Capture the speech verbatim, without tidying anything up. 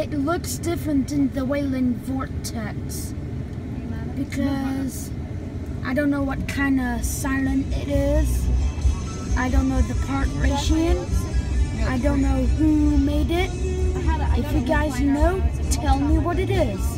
it looks different in the Wayland Vortex because I don't know what kind of siren it is. I don't know the part ratio. I don't know who made it. If you guys know, tell me what it is.